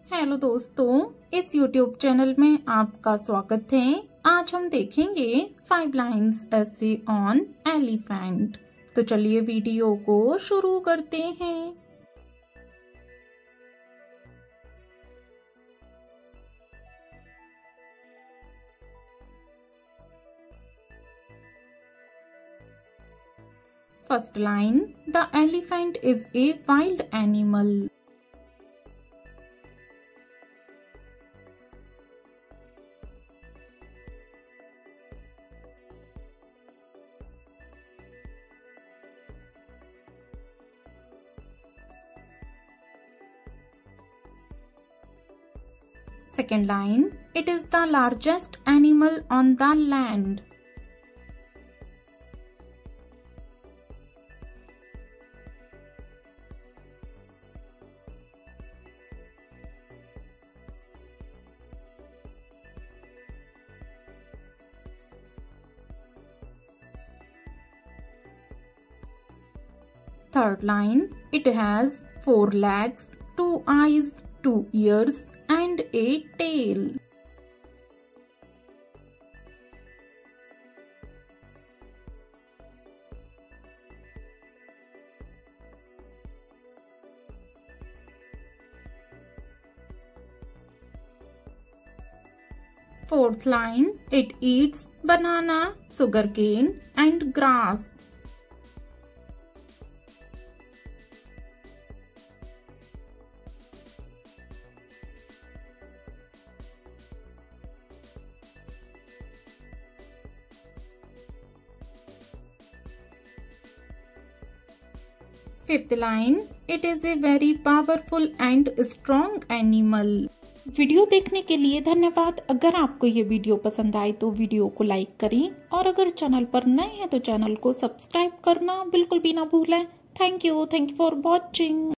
Hello दोस्तों, इस YouTube channel में आपका स्वागत है। आज हम देखेंगे 5 लाइन्स ऐसे ऑन एलिफेंट। तो चलिए वीडियो को शुरू करते हैं। First line, the elephant is a wild animal. Second line, it is the largest animal on the land. Third line, it has 4 legs, 2 eyes, 2 ears and a tail. Fourth line, it eats banana, sugarcane and grass. Fifth line, it is a very powerful and strong animal. Video देखने के लिए धन्यवाद। अगर आपको ये video पसंद आए तो वीडियो को लाइक करें और अगर चैनल पर नए हैं तो चैनल को सब्सक्राइब करना बिल्कुल भी ना भूलें। Thank you for watching.